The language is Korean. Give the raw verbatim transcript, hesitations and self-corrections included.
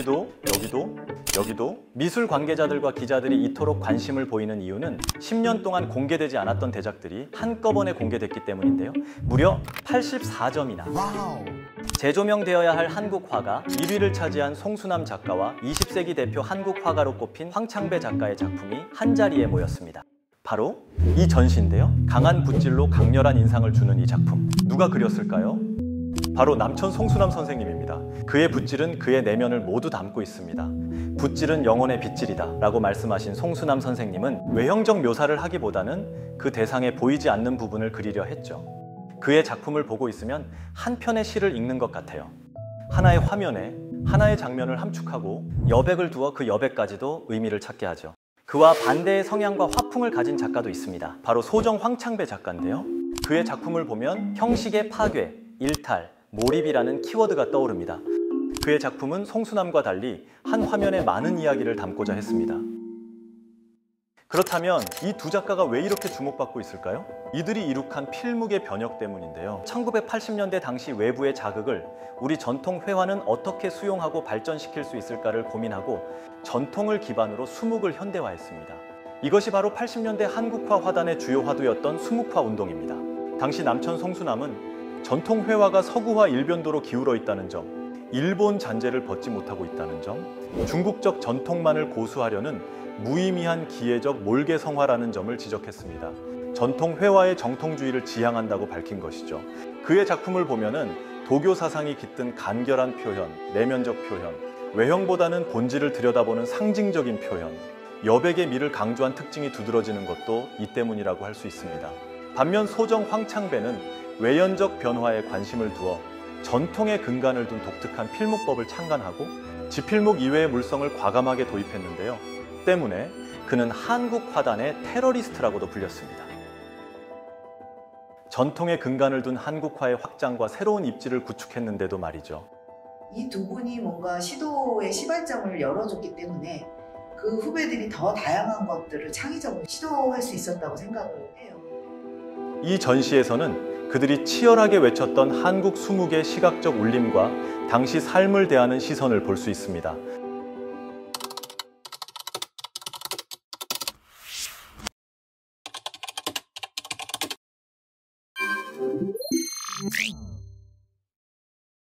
여기도, 여기도, 여기도 미술 관계자들과 기자들이 이토록 관심을 보이는 이유는 십 년 동안 공개되지 않았던 대작들이 한꺼번에 공개됐기 때문인데요. 무려 팔십사 점이나. 재조명되어야 할 한국 화가 일 위를 차지한 송수남 작가와 이십 세기 대표 한국 화가로 꼽힌 황창배 작가의 작품이 한자리에 모였습니다. 바로 이 전시인데요. 강한 붓질로 강렬한 인상을 주는 이 작품. 누가 그렸을까요? 바로 남천 송수남 선생님입니다. 그의 붓질은 그의 내면을 모두 담고 있습니다. 붓질은 영혼의 빗질이다 라고 말씀하신 송수남 선생님은 외형적 묘사를 하기보다는 그 대상에 보이지 않는 부분을 그리려 했죠. 그의 작품을 보고 있으면 한 편의 시를 읽는 것 같아요. 하나의 화면에 하나의 장면을 함축하고 여백을 두어 그 여백까지도 의미를 찾게 하죠. 그와 반대의 성향과 화풍을 가진 작가도 있습니다. 바로 소정 황창배 작가인데요. 그의 작품을 보면 형식의 파괴, 일탈, 몰입이라는 키워드가 떠오릅니다. 그의 작품은 송수남과 달리 한 화면에 많은 이야기를 담고자 했습니다. 그렇다면 이 두 작가가 왜 이렇게 주목받고 있을까요? 이들이 이룩한 필묵의 변혁 때문인데요. 천구백팔십 년대 당시 외부의 자극을 우리 전통 회화는 어떻게 수용하고 발전시킬 수 있을까를 고민하고 전통을 기반으로 수묵을 현대화했습니다. 이것이 바로 팔십 년대 한국화 화단의 주요 화두였던 수묵화 운동입니다. 당시 남천 송수남은 전통 회화가 서구화 일변도로 기울어 있다는 점, 일본 잔재를 벗지 못하고 있다는 점, 중국적 전통만을 고수하려는 무의미한 기회적 몰개성화라는 점을 지적했습니다. 전통 회화의 정통주의를 지향한다고 밝힌 것이죠. 그의 작품을 보면은 도교 사상이 깃든 간결한 표현, 내면적 표현, 외형보다는 본질을 들여다보는 상징적인 표현, 여백의 미를 강조한 특징이 두드러지는 것도 이 때문이라고 할 수 있습니다. 반면 소정 황창배는 외연적 변화에 관심을 두어 전통의 근간을 둔 독특한 필묵법을 창간하고 지필묵 이외의 물성을 과감하게 도입했는데요. 때문에 그는 한국 화단의 테러리스트라고도 불렸습니다. 전통의 근간을 둔 한국화의 확장과 새로운 입지를 구축했는데도 말이죠. 이 두 분이 뭔가 시도의 시발점을 열어줬기 때문에 그 후배들이 더 다양한 것들을 창의적으로 시도할 수 있었다고 생각을 해요. 이 전시에서는 그들이 치열하게 외쳤던 한국 수묵의 시각적 울림과 당시 삶을 대하는 시선을 볼 수 있습니다.